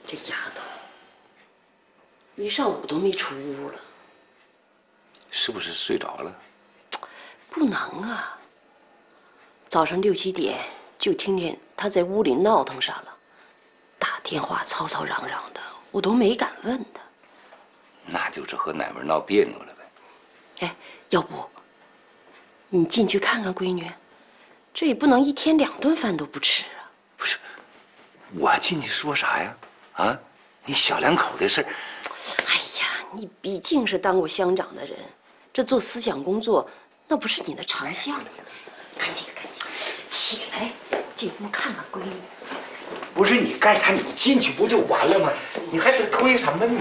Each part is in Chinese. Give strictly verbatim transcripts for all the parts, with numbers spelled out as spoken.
这丫头一上午都没出屋了， 是不是睡着了？ 不能啊！早上六七点就听见她在屋里闹腾啥了，打电话吵吵嚷嚷的，我都没敢问她。 那就是和乃文闹别扭了呗。 哎，要不你进去看看闺女？这也不能一天两顿饭都不吃啊！ 不是，我进去说啥呀？啊，你小两口的事儿。 哎呀，你毕竟是当过乡长的人，这做思想工作那不是你的长项。赶紧赶紧起来，进屋看看闺女。 不是你干啥？你进去不就完了吗？你还得推什么你？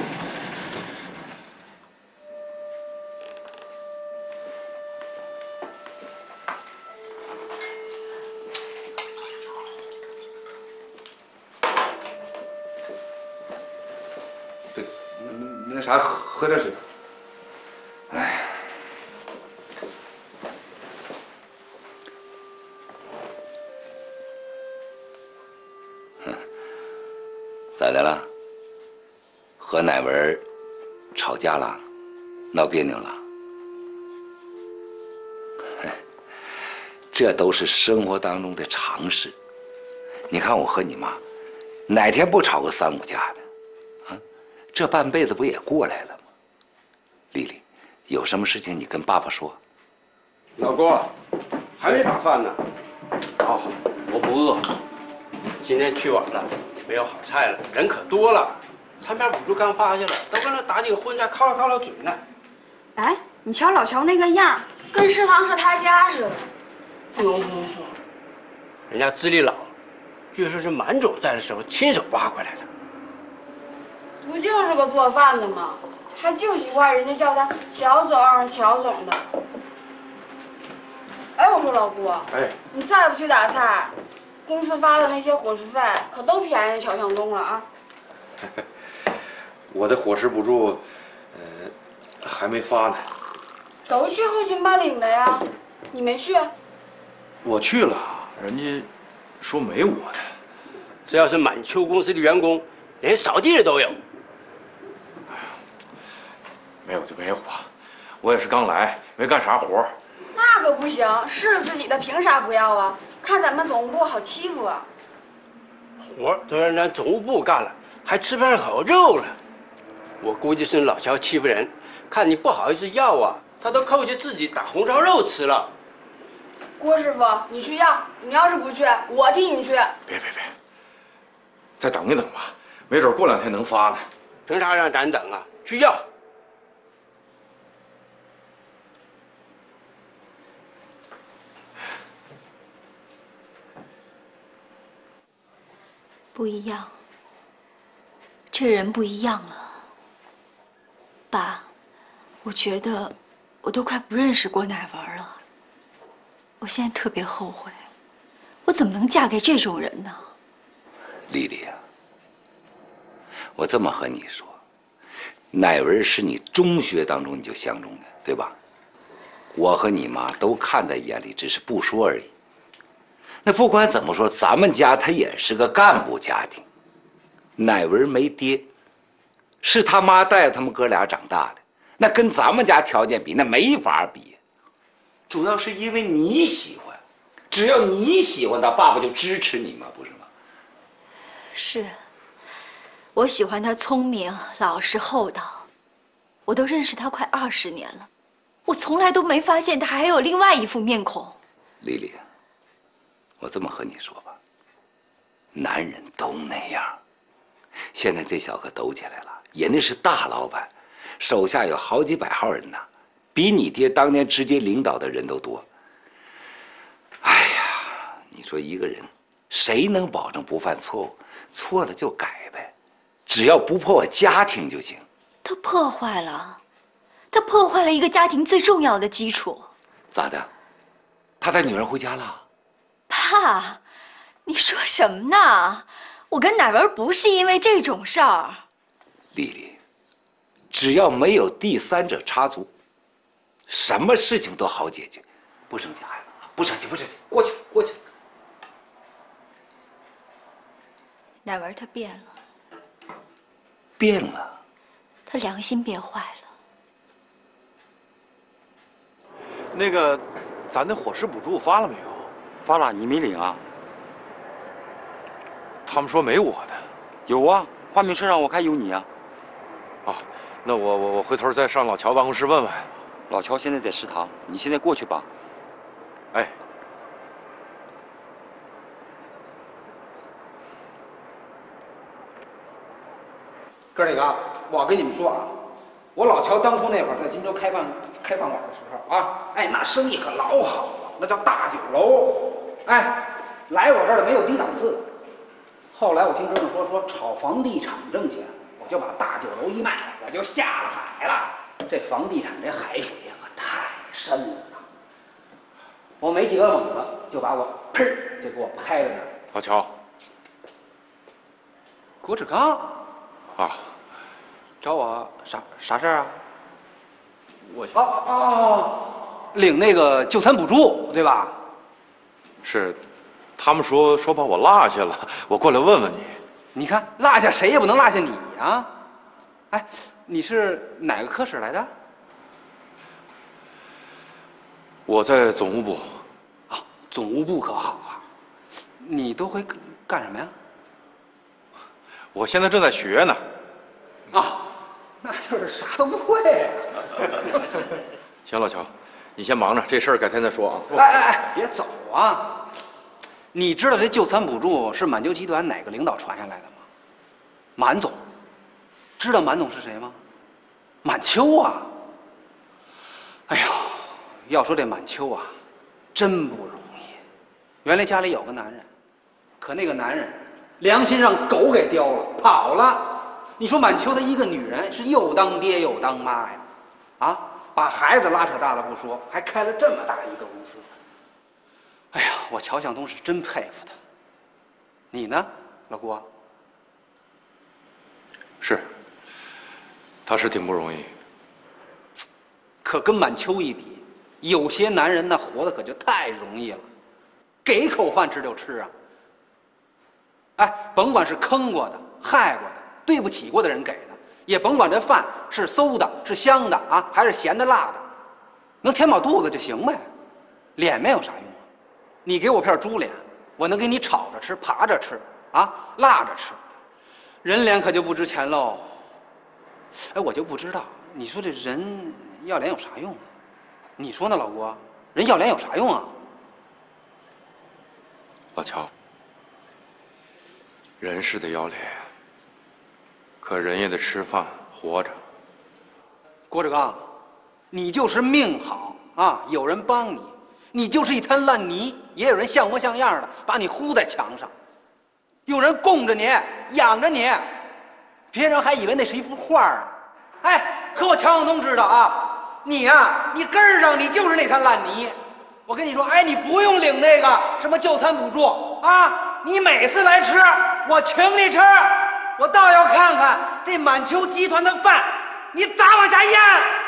对，那啥，喝点水。哎。 咋的了？和乃文吵架了，闹别扭了？这都是生活当中的常事。你看我和你妈，哪天不吵个三五架的？啊，这半辈子不也过来了吗？丽丽，有什么事情你跟爸爸说。 老郭，还没打饭呢。 哦，我不饿。今天去晚了。 没有好菜了，人可多了。餐牌补助刚发下来，都跟那打几个荤菜犒劳犒劳嘴呢。 哎，你瞧老乔那个样，跟食堂是他家似的。 呦，人家资历老，据说是满总在的时候亲手挖过来的。 不就是个做饭的吗？还就喜欢人家叫他乔总、乔总的。哎，我说老郭， 哎， 你再不去打菜。 公司发的那些伙食费可都便宜乔向东了啊！ 我的伙食补助，呃，还没发呢。 都去后勤办领的呀，你没去？ 我去了，人家说没我的。 只要是满秋公司的员工，连扫地的都有。 哎呀，没有就没有吧，我也是刚来，没干啥活。 那可不行，是自己的凭啥不要啊？ 看咱们总务部好欺负啊！ 活儿都让咱总务部干了，还吃不上好肉了。我估计是老乔欺负人，看你不好意思要啊，他都扣下自己打红烧肉吃了。 郭师傅，你去要，你要是不去，我替你去。 别别别，再等一等吧，没准过两天能发呢。 凭啥让咱等啊？去要！ 不一样，这人不一样了。爸，我觉得我都快不认识郭乃文了。我现在特别后悔，我怎么能嫁给这种人呢？ 丽丽啊，我这么和你说，乃文是你中学当中你就相中的，对吧？我和你妈都看在眼里，只是不说而已。 那不管怎么说，咱们家他也是个干部家庭，乃文没爹，是他妈带着他们哥俩长大的，那跟咱们家条件比，那没法比。主要是因为你喜欢，只要你喜欢他，爸爸就支持你嘛，不是吗？ 是，我喜欢他聪明、老实、厚道，我都认识他快二十年了，我从来都没发现他还有另外一副面孔。 丽丽。 我这么和你说吧，男人都那样。现在这小可抖起来了，人家是大老板，手下有好几百号人呢，比你爹当年直接领导的人都多。哎呀，你说一个人，谁能保证不犯错误？错了就改呗，只要不破坏家庭就行。 他破坏了，他破坏了一个家庭最重要的基础。 咋的？他带女人回家了？ 爸，你说什么呢？我跟乃文不是因为这种事儿。 丽丽，只要没有第三者插足，什么事情都好解决。不生气，孩子，不生气，不生气，过去，过去。 乃文他变了， 变了。 他良心变坏了。 那个，咱的伙食补助发了没有？ 发了，你没领啊？ 他们说没我的。 有啊，花名册上我看有你啊。 啊，那我我我回头再上老乔办公室问问。 老乔现在在食堂，你现在过去吧。 哎。 哥几个，我跟你们说啊，我老乔当初那会儿在荆州开饭开饭馆的时候啊，哎，那生意可老好了，那叫大酒楼，哎，来我这儿的没有低档次的。后来我听哥们说说炒房地产挣钱，我就把大酒楼一卖，我就下了海了。这房地产这海水呀可太深了，我没几个猛子就把我砰就给我拍在那儿。 老乔， 郭志刚。 啊， 找我啥啥事儿啊？我哦哦哦，领那个就餐补助对吧？ 是，他们说说把我落下了，我过来问问你。 你看落下谁也不能落下你呀！哎，你是哪个科室来的？ 我在总务部。 啊，总务部可好啊！你都会干什么呀？ 我现在正在学呢， 啊，那就是啥都不会呀、啊。 行，老乔，你先忙着，这事儿改天再说啊。 哎哎哎，别走啊！你知道这就餐补助是满洲集团哪个领导传下来的吗？满总，知道满总是谁吗？满秋啊！哎呦，要说这满秋啊，真不容易。原来家里有个男人，可那个男人。 良心让狗给叼了，跑了。你说满秋她一个女人是又当爹又当妈呀，啊，把孩子拉扯大了不说，还开了这么大一个公司。哎呀，我乔向东是真佩服他。你呢，老郭？ 是，他是挺不容易。 可跟满秋一比，有些男人那活的可就太容易了，给口饭吃就吃啊。 哎，甭管是坑过的、害过的、对不起过的人给的，也甭管这饭是馊的、是香的啊，还是咸的、辣的，能填饱肚子就行呗。脸面有啥用啊？你给我片猪脸，我能给你炒着吃、扒着吃啊、辣着吃，人脸可就不值钱喽。哎，我就不知道，你说这人要脸有啥用啊？你说呢，老郭？人要脸有啥用啊？ 老乔。 人是得要脸，可人也得吃饭活着。 郭志刚，你就是命好啊，有人帮你；你就是一滩烂泥，也有人像模像样的把你糊在墙上，有人供着你，养着你，别人还以为那是一幅画呢。哎，可我乔向东知道啊，你呀、啊，你根儿上你就是那滩烂泥。我跟你说，哎，你不用领那个什么就餐补助啊，你每次来吃。 我请你吃，我倒要看看这满洲集团的饭，你咋往下咽？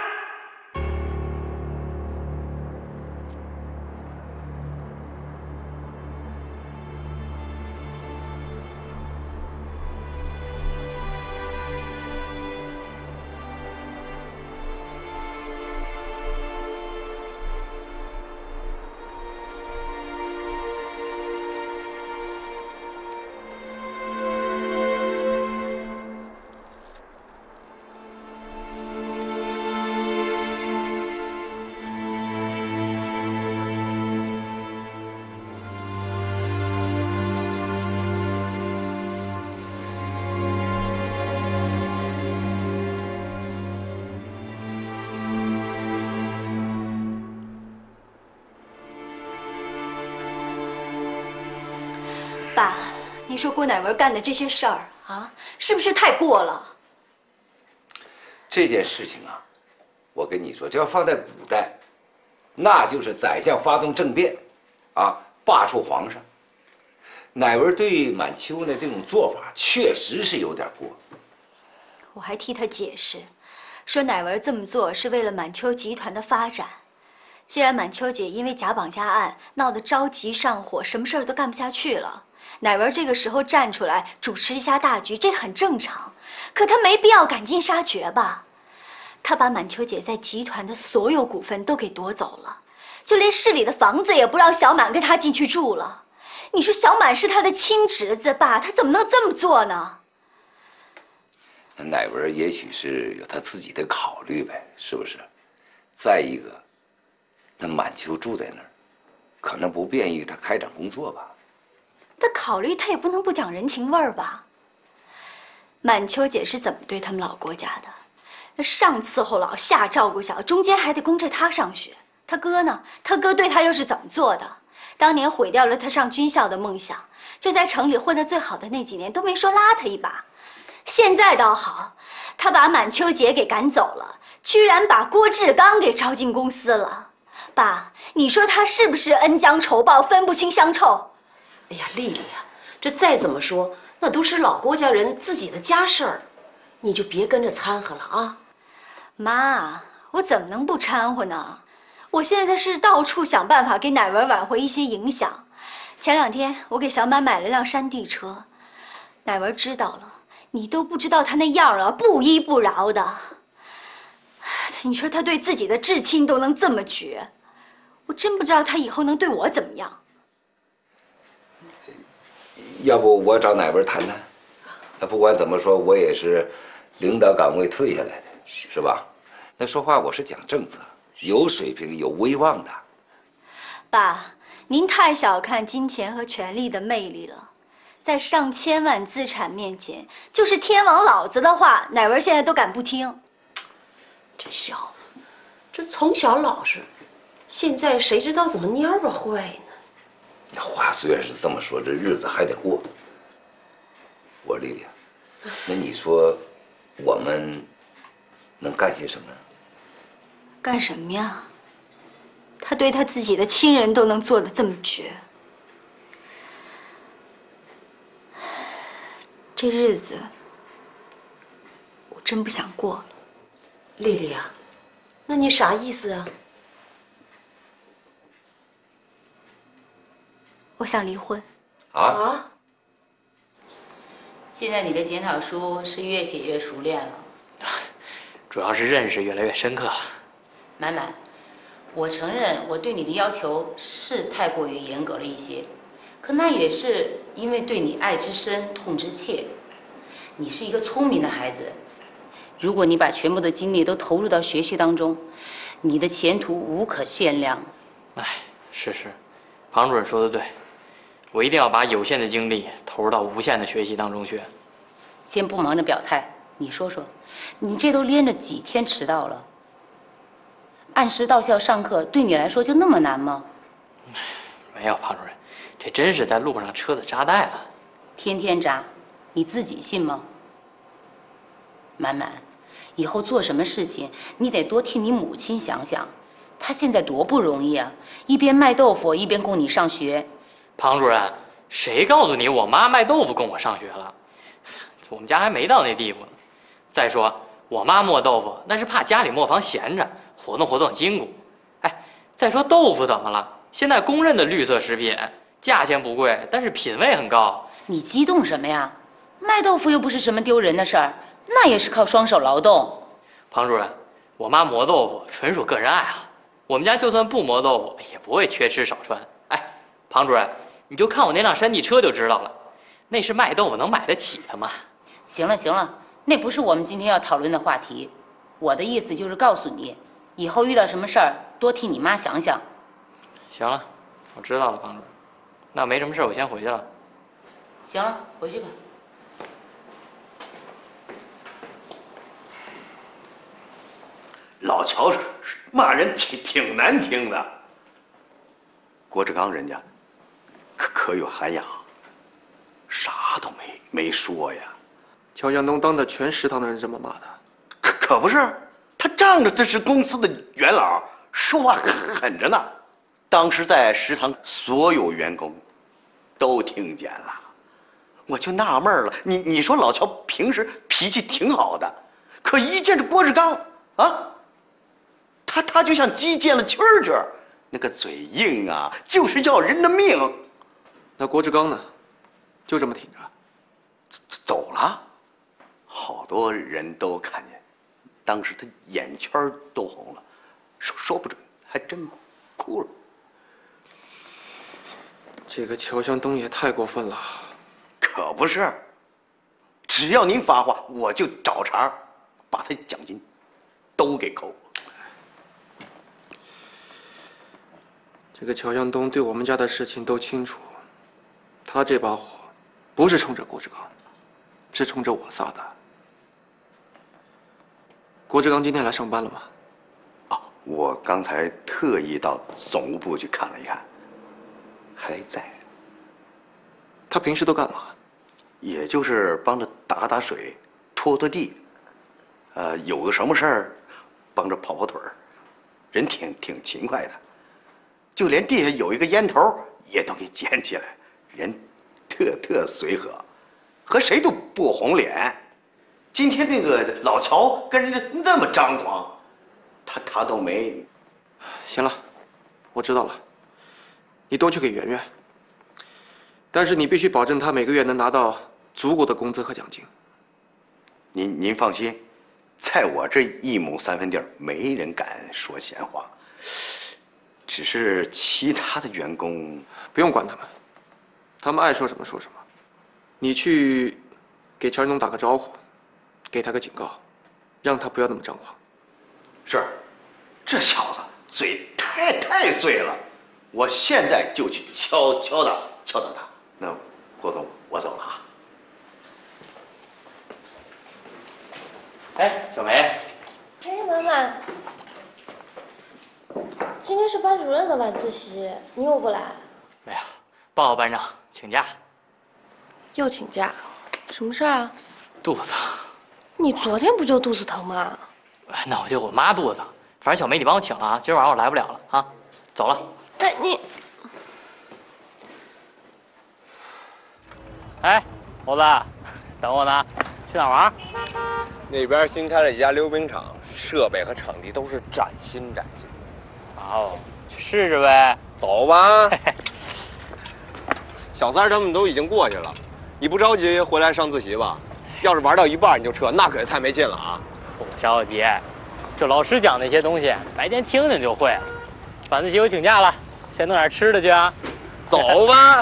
爸，你说郭乃文干的这些事儿啊，是不是太过了？ 这件事情啊，我跟你说，这要放在古代，那就是宰相发动政变，啊，罢黜皇上。乃文对满秋呢这种做法确实是有点过。 我还替他解释，说乃文这么做是为了满秋集团的发展。既然满秋姐因为假绑架案闹得着急上火，什么事儿都干不下去了，乃文这个时候站出来主持一下大局，这很正常。 可他没必要赶尽杀绝吧？他把满秋姐在集团的所有股份都给夺走了，就连市里的房子也不让小满跟他进去住了。你说小满是他的亲侄子吧？他怎么能这么做呢？ 那乃文也许是有他自己的考虑呗，是不是？再一个，那满秋住在那儿，可能不便于他开展工作吧。 他考虑，他也不能不讲人情味儿吧？满秋姐是怎么对他们老郭家的？那上伺候老，下照顾小，中间还得供着他上学。他哥呢？他哥对他又是怎么做的？当年毁掉了他上军校的梦想，就在城里混得最好的那几年都没说拉他一把。现在倒好，他把满秋姐给赶走了，居然把郭志刚给招进公司了。爸，你说他是不是恩将仇报，分不清香臭？ 哎呀，丽丽啊，这再怎么说，那都是老郭家人自己的家事儿，你就别跟着掺和了啊。 妈，我怎么能不掺和呢？我现在是到处想办法给乃文挽回一些影响。前两天我给小满买了辆山地车，乃文知道了，你都不知道他那样啊，不依不饶的。你说他对自己的至亲都能这么绝，我真不知道他以后能对我怎么样。 要不我找乃文谈谈？那不管怎么说，我也是领导岗位退下来的，是吧？那说话我是讲政策，有水平、有威望的。 爸，您太小看金钱和权力的魅力了。在上千万资产面前，就是天王老子的话，乃文现在都敢不听。 这小子，这从小老实，现在谁知道怎么蔫巴坏呢？ 话虽然是这么说，这日子还得过。我说丽丽，那你说我们能干些什么呢？ 干什么呀？他对他自己的亲人都能做得这么绝，这日子我真不想过了。 丽丽啊，那你啥意思啊？ 我想离婚。 啊？ 啊？ 现在你的检讨书是越写越熟练了， 主要是认识越来越深刻了。 满满，我承认我对你的要求是太过于严格了一些，可那也是因为对你爱之深，痛之切。你是一个聪明的孩子，如果你把全部的精力都投入到学习当中，你的前途无可限量。 哎，是是，庞主任说的对，我一定要把有限的精力投入到无限的学习当中去。 先不忙着表态，你说说，你这都连着几天迟到了？按时到校上课对你来说就那么难吗？ 没有，庞主任，这真是在路上车子扎带了。 天天扎，你自己信吗？满满，以后做什么事情，你得多替你母亲想想，她现在多不容易啊，一边卖豆腐一边供你上学。 庞主任，谁告诉你我妈卖豆腐供我上学了？我们家还没到那地步呢。再说，我妈磨豆腐那是怕家里磨坊闲着，活动活动筋骨。哎，再说豆腐怎么了？现在公认的绿色食品，价钱不贵，但是品味很高。 你激动什么呀？卖豆腐又不是什么丢人的事儿，那也是靠双手劳动。 庞主任，我妈磨豆腐纯属个人爱好，我们家就算不磨豆腐，也不会缺吃少穿。哎，庞主任，你就看我那辆山地车就知道了，那是卖豆腐能买得起的吗？ 行了行了，那不是我们今天要讨论的话题。我的意思就是告诉你，以后遇到什么事儿，多替你妈想想。 行了，我知道了，庞主任。那没什么事，我先回去了。 行了，回去吧。 老乔骂人挺挺难听的。郭志刚人家可可有涵养，啥都没没说呀。 乔向东当着全食堂的人这么骂他， 可可不是，他仗着这是公司的元老，说话狠着呢。当时在食堂所有员工都听见了，我就纳闷了，你你说老乔平时脾气挺好的，可一见着郭志刚啊，他他就像鸡见了蛐儿蛐儿，那个嘴硬啊，就是要人的命。 那郭志刚呢？就这么挺着？ 走走了？ 好多人都看见，当时他眼圈都红了，说说不准还真哭了。 这个乔向东也太过分了。 可不是，只要您发话，我就找茬，把他奖金都给扣了。 这个乔向东对我们家的事情都清楚，他这把火不是冲着郭志刚，是冲着我撒的。郭志刚今天来上班了吗？ 啊，我刚才特意到总务部去看了一看，还在。 他平时都干嘛？ 也就是帮着打打水、拖拖地，呃，有个什么事儿，帮着跑跑腿儿，人挺挺勤快的。就连地下有一个烟头也都给捡起来，人特特随和，和谁都不红脸。今天那个老乔跟人家那么张狂，他他都没。 行了，我知道了，你多去给圆圆。但是你必须保证他每个月能拿到足够的工资和奖金。 您您放心，在我这一亩三分地儿，没人敢说闲话。只是其他的员工， 不用管他们，他们爱说什么说什么。你去给乔振东打个招呼，给他个警告，让他不要那么张狂。 是，这小子嘴太太碎了，我现在就去敲敲打敲打他。那郭总，我走了啊。 哎，小梅。 哎，婉婉。今天是班主任的晚自习，你又不来？ 没有，报告班长，请假。 又请假？什么事儿啊？ 肚子。 你昨天不就肚子疼吗？ 那我就我妈肚子疼。反正小梅，你帮我请了啊，今儿晚上我来不了了啊，走了。 哎，你。 哎，猴子，等我呢。去哪儿玩？ 那边新开了一家溜冰场，设备和场地都是崭新崭新。 哦，去试试呗。 走吧。小三他们都已经过去了，你不着急回来上自习吧？要是玩到一半你就撤，那可太没劲了啊！ 不着急，这老师讲那些东西，白天听听就会了。晚自习我请假了，先弄点吃的去啊。 走吧。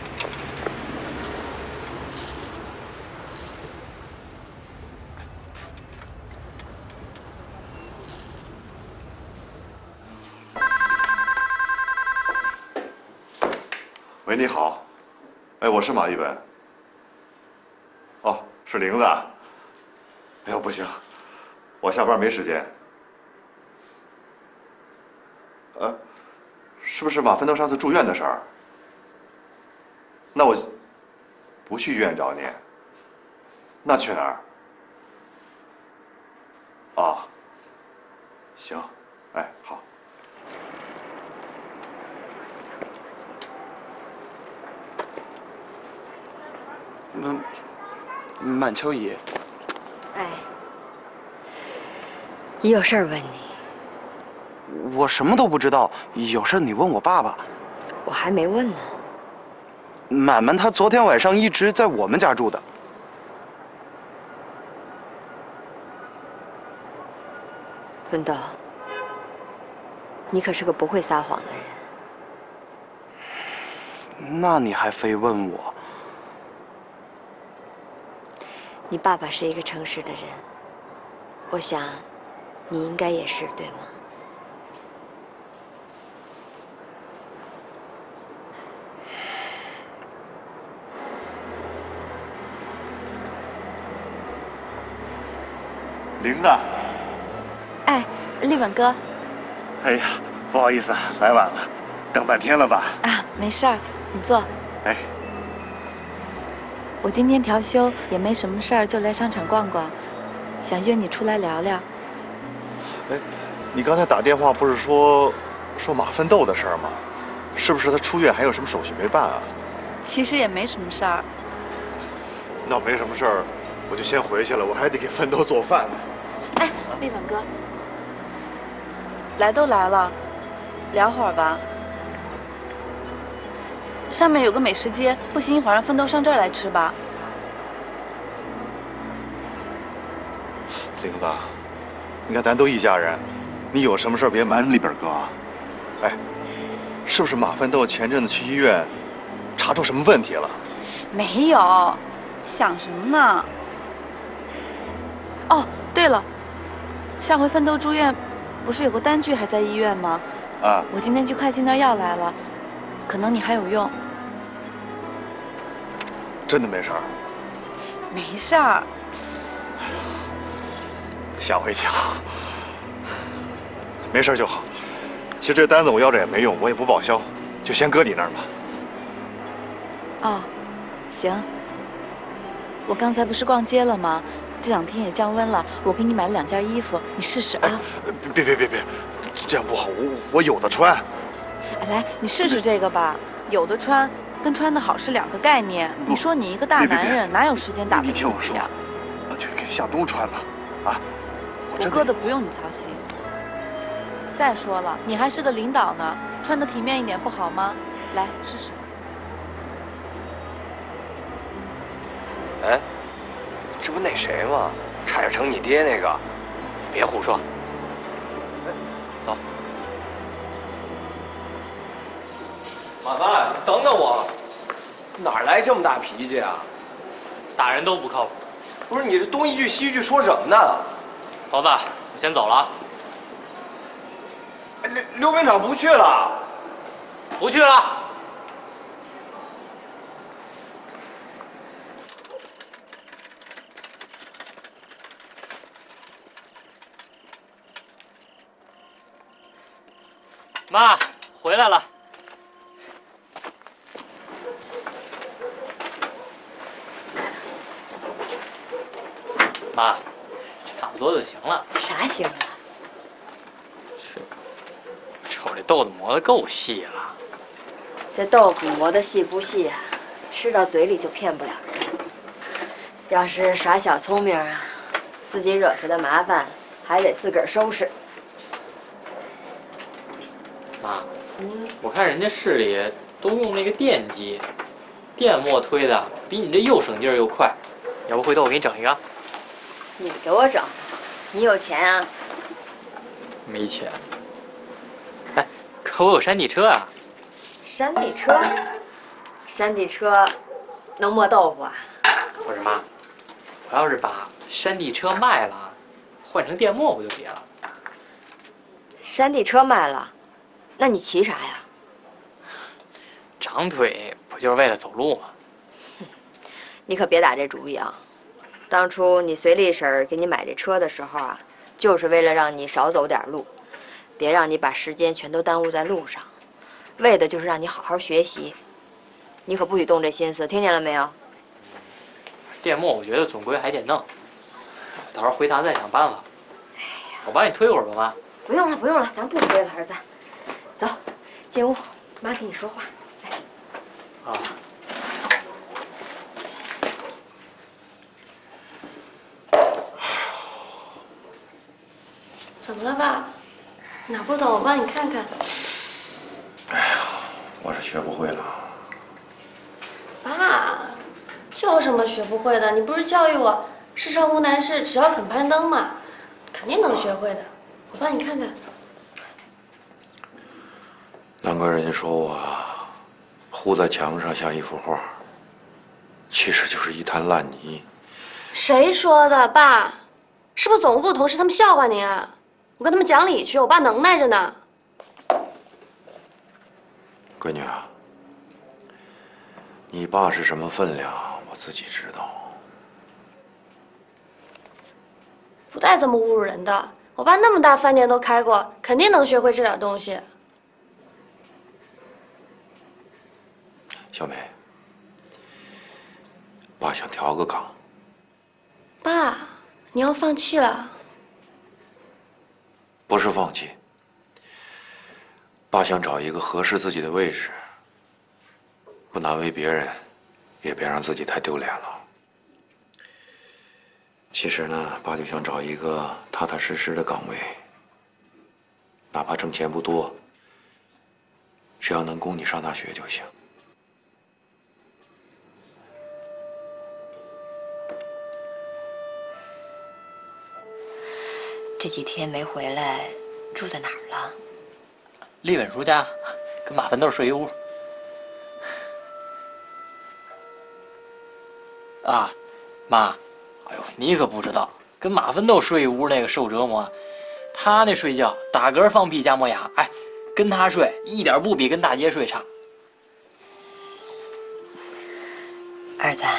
喂，你好，哎，我是马一本。哦，是玲子。哎呦，不行，我下班没时间。呃，是不是马奋斗上次住院的事儿？那我不去医院找你。那去哪儿？哦，行，哎，好。 嗯，满秋姨。 哎，姨有事儿问你。 我什么都不知道，有事你问我爸爸。 我还没问呢。 满满她昨天晚上一直在我们家住的。 奋斗，你可是个不会撒谎的人。 那你还非问我？ 你爸爸是一个诚实的人，我想，你应该也是，对吗？ 玲子。 哎，立本哥。 哎呀，不好意思，来晚了，等半天了吧？ 啊，没事儿，你坐。 哎。 我今天调休也没什么事儿，就来商场逛逛，想约你出来聊聊。 哎，你刚才打电话不是说说马奋斗的事儿吗？是不是他出院还有什么手续没办啊？ 其实也没什么事儿。 那没什么事儿，我就先回去了，我还得给奋斗做饭呢。 哎，立本哥，来都来了，聊会儿吧。上面有个美食街，不行一会儿让奋斗上这儿来吃吧。 玲子，你看咱都一家人，你有什么事别瞒里边哥啊。哎，是不是马奋斗前阵子去医院，查出什么问题了？ 没有，想什么呢？哦，对了，上回奋斗住院，不是有个单据还在医院吗？ 啊， 我今天去快进到药来了，可能你还有用。 真的没事儿？ 没事儿。 吓我一跳。没事就好。其实这单子我要着也没用，我也不报销，就先搁你那儿吧。 哦，行。我刚才不是逛街了吗？这两天也降温了，我给你买了两件衣服，你试试啊。 别别别别，这样不好，我我有的穿。 来，你试试这个吧，有的穿跟穿的好是两个概念。你说你一个大男人，哪有时间打扮自己啊？ 啊，就给向东穿吧，啊。 我哥的不用你操心。再说了，你还是个领导呢，穿得体面一点不好吗？来试试。 哎，这不那谁吗？差点成你爹那个。 别胡说。走。 马曼，等等我。哪来这么大脾气啊？ 大人都不靠谱。 不是你这东一句西一句说什么呢？ 头子，我先走了啊。 溜溜冰场不去了， 不去了。妈，回来了。妈，差不多就行了。 啥行啊？ 瞅这豆子磨得够细了。 这豆腐磨得细不细啊？吃到嘴里就骗不了人。要是耍小聪明啊，自己惹出的麻烦还得自个儿收拾。 妈，嗯，我看人家市里都用那个电机，电磨推的，比你这又省劲儿又快。要不回头我给你整一个？ 你给我整，你有钱啊？ 没钱。哎，可我有山地车啊。 山地车？山地车能磨豆腐啊？ 不是妈，我要是把山地车卖了，换成电磨不就结了？ 山地车卖了，那你骑啥呀？ 长腿不就是为了走路吗？ 你可别打这主意啊！当初你随丽婶给你买这车的时候啊，就是为了让你少走点路，别让你把时间全都耽误在路上，为的就是让你好好学习。你可不许动这心思，听见了没有？ 电磨我觉得总归还得弄，到时候回头再想办法。我帮你推会儿吧，妈。 不用了，不用了，咱不推了，儿子。走，进屋，妈跟你说话。 啊。 怎么了，爸？哪不懂，我帮你看看。 哎呀，我是学不会了。 爸，这有什么学不会的？你不是教育我世上无难事，只要肯攀登吗？肯定能学会的。我帮你看看。 难怪人家说我糊在墙上像一幅画，其实就是一滩烂泥。 谁说的，爸？是不是总务部同事他们笑话您啊？我跟他们讲理去，我爸能耐着呢。 闺女啊，你爸是什么分量，我自己知道。 不带这么侮辱人的。我爸那么大饭店都开过，肯定能学会这点东西。 小梅，爸想调个岗。 爸，你要放弃了？ 不是放弃，爸想找一个合适自己的位置，不难为别人，也别让自己太丢脸了。其实呢，爸就想找一个踏踏实实的岗位，哪怕挣钱不多，只要能供你上大学就行。 这几天没回来，住在哪儿了？ 丽文叔家，跟马奋斗睡一屋。啊，妈，哎呦，你可不知道，跟马奋斗睡一屋那个受折磨，他那睡觉打嗝放屁加磨牙，哎，跟他睡一点不比跟大街睡差。 儿子，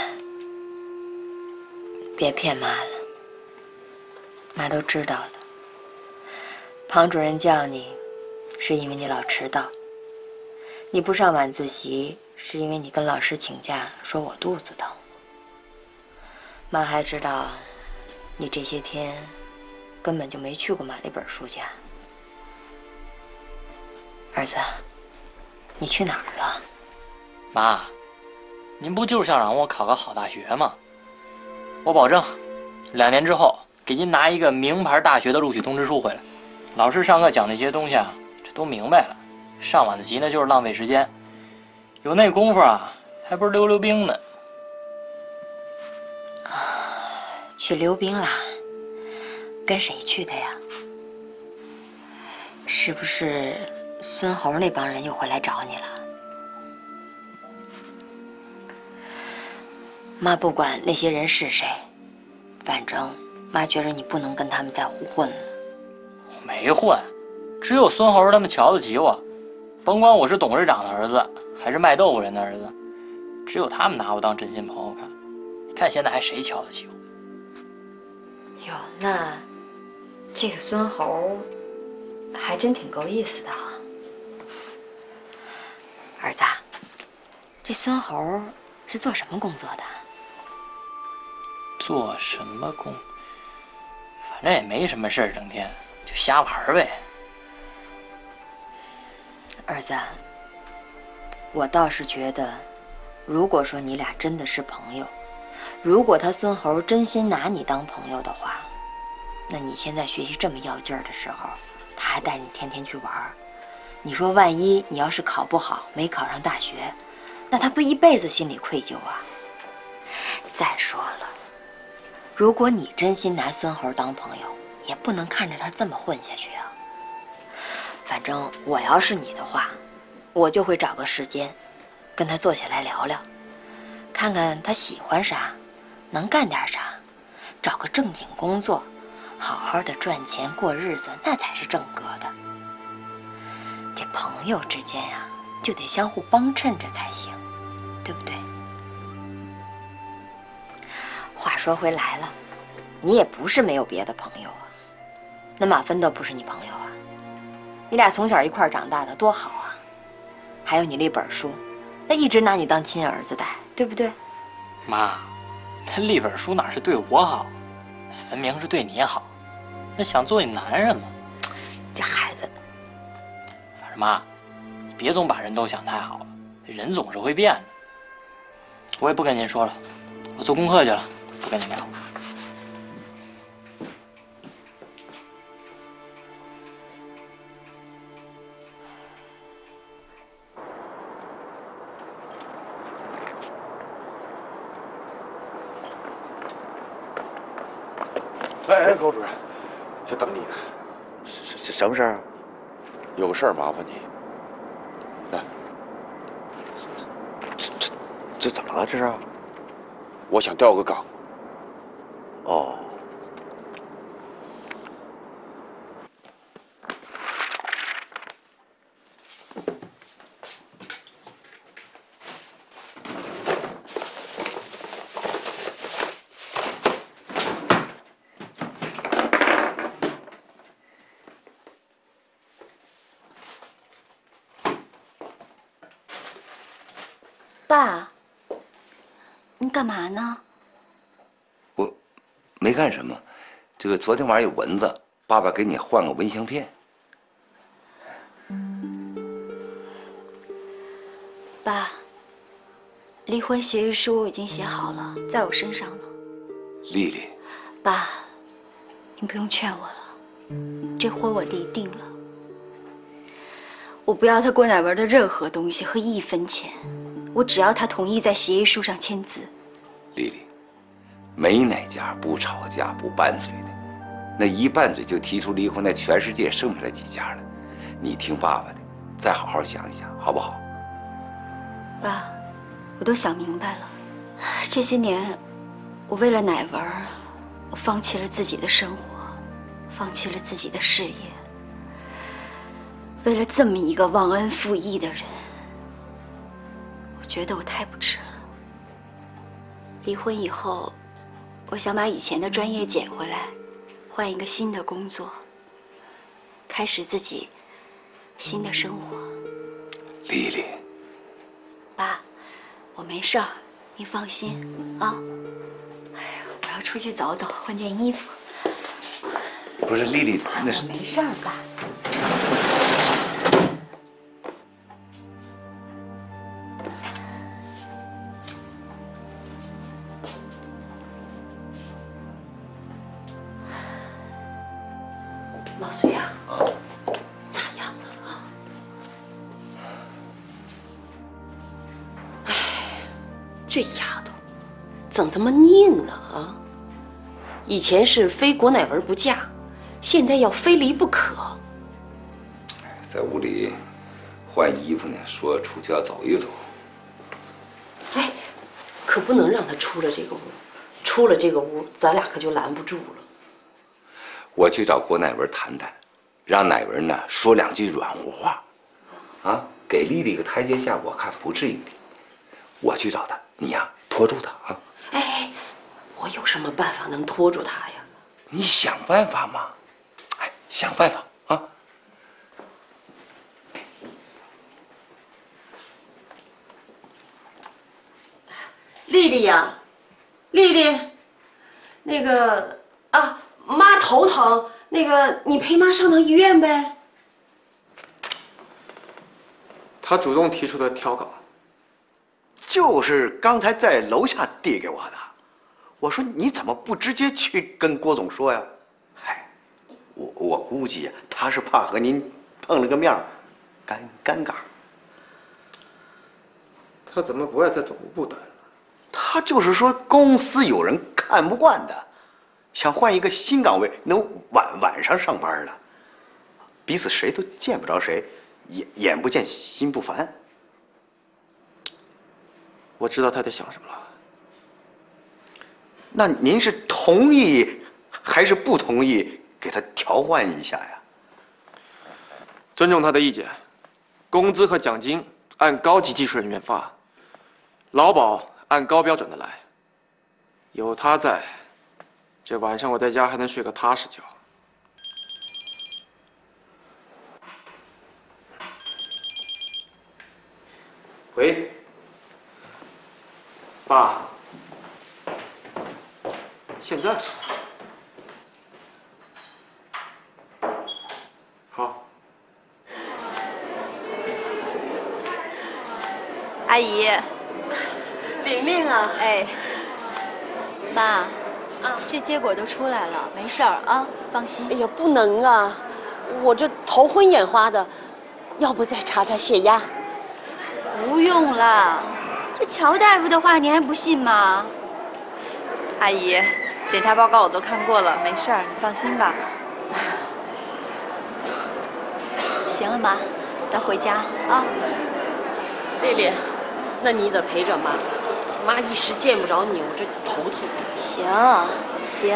别骗妈了，妈都知道的。庞主任叫你，是因为你老迟到；你不上晚自习，是因为你跟老师请假说我肚子疼。妈还知道，你这些天根本就没去过马立本叔家。儿子，你去哪儿了？ 妈，您不就是想让我考个好大学吗？我保证，两年之后给您拿一个名牌大学的录取通知书回来。老师上课讲那些东西啊，这都明白了。上晚自习呢就是浪费时间，有那功夫啊，还不是溜溜冰呢。 去溜冰啦？跟谁去的呀？是不是孙猴那帮人又回来找你了？妈不管那些人是谁，反正妈觉着你不能跟他们再胡混了。 我没混，只有孙猴他们瞧得起我，甭管我是董事长的儿子还是卖豆腐人的儿子，只有他们拿我当真心朋友看。你看现在还谁瞧得起我？ 哟，那这个孙猴还真挺够意思的哈。儿子，这孙猴是做什么工作的？ 做什么工？反正也没什么事儿，整天就瞎玩呗。 儿子，我倒是觉得，如果说你俩真的是朋友，如果他孙猴真心拿你当朋友的话，那你现在学习这么要劲儿的时候，他还带你天天去玩儿，你说万一你要是考不好，没考上大学，那他不一辈子心里愧疚啊？再说了，如果你真心拿孙猴当朋友，也不能看着他这么混下去啊。反正我要是你的话，我就会找个时间，跟他坐下来聊聊，看看他喜欢啥，能干点啥，找个正经工作，好好的赚钱过日子，那才是正格的。这朋友之间呀，就得相互帮衬着才行，对不对？话说回来了，你也不是没有别的朋友啊。那马芬德不是你朋友啊？你俩从小一块儿长大的，多好啊！还有你立本书，那一直拿你当亲儿子待，对不对？ 妈，那立本书哪是对我好，分明是对你好。那想做你男人嘛。 这孩子， 反正妈，你别总把人都想太好了，人总是会变的。我也不跟您说了，我做功课去了，不跟你聊。 哎哎，高主任，就等你呢。 什什么事儿啊？ 有个事儿麻烦你。来， 这这这怎么了？这是？ 我想调个岗。 哦。 爸，你干嘛呢？ 我没干什么，这个昨天晚上有蚊子，爸爸给你换个蚊香片。 爸，离婚协议书已经写好了，在我身上呢。 丽丽， 爸，你不用劝我了，这婚我立定了。我不要他郭乃文的任何东西和一分钱。我只要他同意在协议书上签字。 丽丽，没哪家不吵架不拌嘴的， 那一拌嘴就提出离婚，那全世界剩下来几家了？你听爸爸的，再好好想一想，好不好？ 爸，我都想明白了。这些年，我为了乃文，我放弃了自己的生活，放弃了自己的事业，为了这么一个忘恩负义的人，我觉得我太不值了。离婚以后，我想把以前的专业捡回来，换一个新的工作，开始自己新的生活。 丽丽， 爸，我没事儿，您放心啊。哎呀，我要出去走走，换件衣服。 不是丽丽，那是我没事儿，爸。 老隋呀，咋样了啊？哎，这丫头怎这么拧呢啊？以前是非郭乃文不嫁，现在要非离不可。 在屋里换衣服呢，说出去要走一走。 哎，可不能让他出了这个屋，出了这个屋，咱俩可就拦不住了。 我去找郭乃文谈谈，让乃文呢说两句软乎话，啊，给丽丽一个台阶下。我看不至于的。我去找他，你呀拖住他啊！ 哎哎，我有什么办法能拖住他呀？ 你想办法嘛，哎，想办法啊！ 丽丽呀，丽丽，那个啊。妈头疼，那个你陪妈上趟医院呗。 他主动提出的调岗， 就是刚才在楼下递给我的。我说你怎么不直接去跟郭总说呀？嗨，我我估计呀，他是怕和您碰了个面，尴尴尬。 他怎么不爱在总务部待了？ 他就是说公司有人看不惯的。想换一个新岗位，能晚晚上上班的，彼此谁都见不着谁，眼眼不见心不烦。 我知道他在想什么了。 那您是同意还是不同意给他调换一下呀？ 尊重他的意见，工资和奖金按高级技术人员发，劳保按高标准的来。有他在。这晚上我在家还能睡个踏实觉。喂，爸，现在？好。 阿姨， 玲玲啊， 哎，妈。啊，这结果都出来了，没事儿啊，放心。 哎呀，不能啊，我这头昏眼花的，要不再查查血压？ 不用了，这乔大夫的话你还不信吗？ 阿姨，检查报告我都看过了，没事儿，你放心吧。 行了，妈，咱回家啊。 丽丽，那你得陪着妈。妈一时见不着你，我这头疼。 行，行。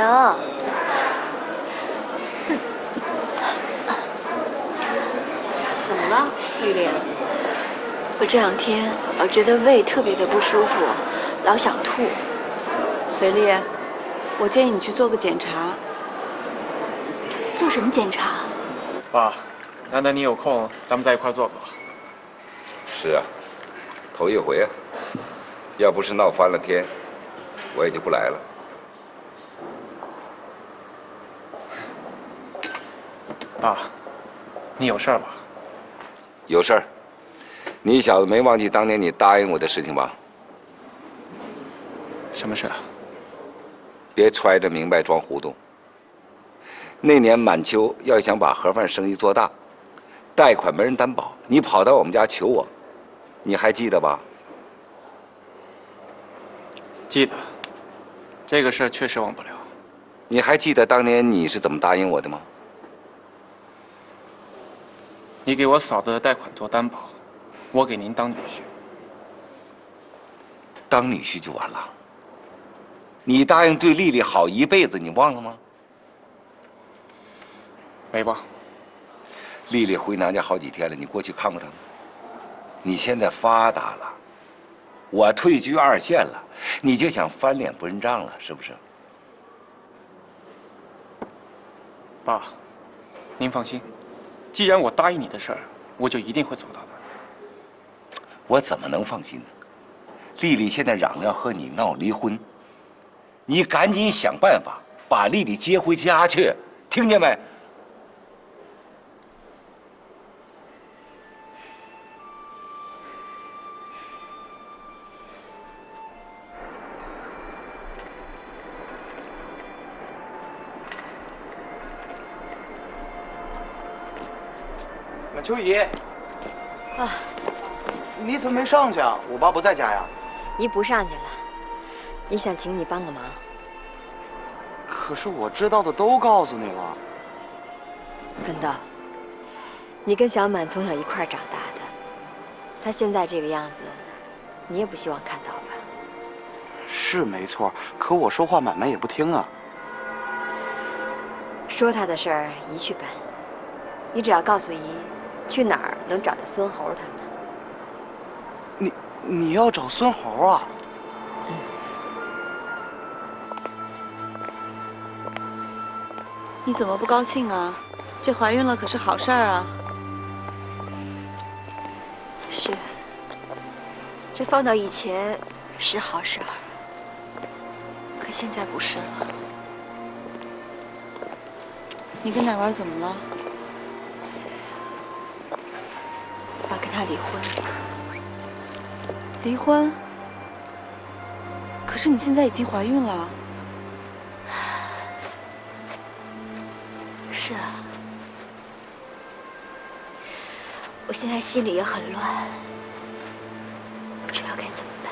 怎么了，丽丽？ 我这两天老觉得胃特别的不舒服，老想吐。 隋丽，我建议你去做个检查。 做什么检查？ 爸，难得你有空，咱们在一块坐坐。 是啊，头一回啊。要不是闹翻了天，我也就不来了。 爸，你有事儿吧？ 有事儿。你小子没忘记当年你答应我的事情吧？ 什么事啊？ 别揣着明白装糊涂。那年满秋要想把盒饭生意做大，贷款没人担保，你跑到我们家求我，你还记得吧？ 记得，这个事儿确实忘不了。 你还记得当年你是怎么答应我的吗？ 你给我嫂子的贷款做担保，我给您当女婿。 当女婿就完了？你答应对丽丽好一辈子，你忘了吗？ 没忘。 丽丽回娘家好几天了，你过去看过她吗？你现在发达了，我退居二线了，你就想翻脸不认账了，是不是？ 爸，您放心，既然我答应你的事儿，我就一定会做到的。 我怎么能放心呢？丽丽现在嚷着要和你闹离婚，你赶紧想办法把丽丽接回家去，听见没？ 马秋怡， 啊， 你怎么没上去啊？我爸不在家呀。 姨不上去了，姨想请你帮个忙。 可是我知道的都告诉你了。 奋斗，你跟小满从小一块儿长大的，他现在这个样子，你也不希望看到吧？ 是没错，可我说话满满也不听啊。 说他的事儿，姨去办。你只要告诉姨，去哪儿能找到孙猴他们。 你你要找孙猴啊？ 嗯。 你怎么不高兴啊？这怀孕了可是好事儿啊。 是，这放到以前是好事儿，可现在不是了。 你跟奶娃怎么了？ 爸跟他离婚了。 离婚？可是你现在已经怀孕了。 是啊，我现在心里也很乱，不知道该怎么办。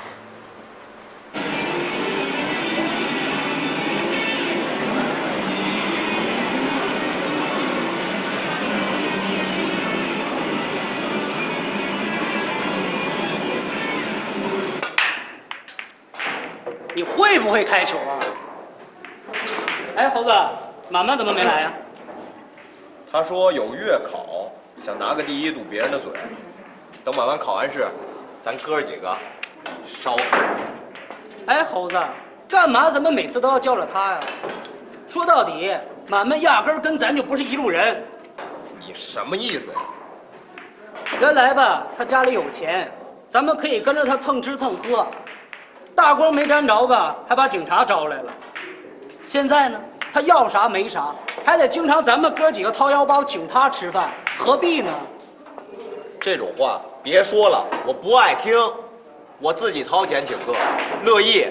你会不会开球啊？哎，猴子，满满怎么没来呀？ 他说有月考，想拿个第一堵别人的嘴。等满满考完试，咱哥几个烧烤。 哎，猴子，干嘛咱们每次都要叫着他呀？说到底，满满压根儿跟咱就不是一路人。 你什么意思呀？ 原来吧，他家里有钱，咱们可以跟着他蹭吃蹭喝。大光没沾着吧，还把警察招来了。现在呢，他要啥没啥，还得经常咱们哥几个掏腰包请他吃饭，何必呢？ 这种话别说了，我不爱听。我自己掏钱请客，乐意。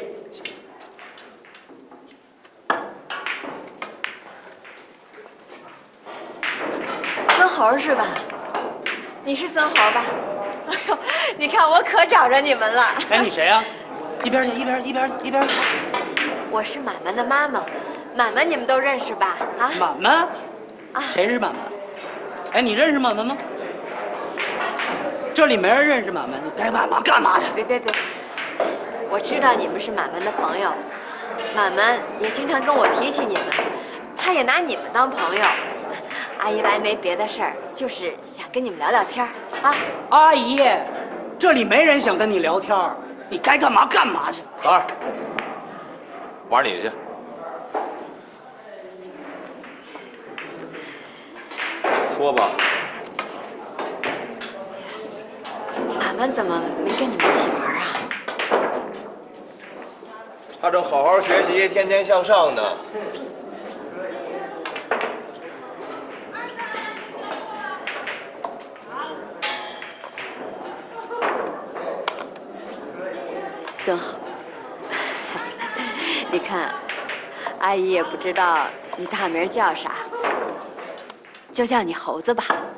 孙猴是吧？你是孙猴吧？哎呦，你看我可找着你们了。 哎，你谁呀？一边去，一边一边一边去。 我是满满的妈妈，满满你们都认识吧？啊， 满满？啊，谁是满满？哎，你认识满满吗？这里没人认识满满，你该干嘛干嘛去。 别别别，我知道你们是满满的朋友，满满也经常跟我提起你们，他也拿你们当朋友。阿姨来没别的事儿，就是想跟你们聊聊天啊。 阿姨，这里没人想跟你聊天，你该干嘛干嘛去。 老二，玩你去。说吧。 满满怎么没跟你们一起玩啊？ 他正好好学习，天天向上呢。 孙猴，你看，阿姨也不知道你大名叫啥，就叫你猴子吧。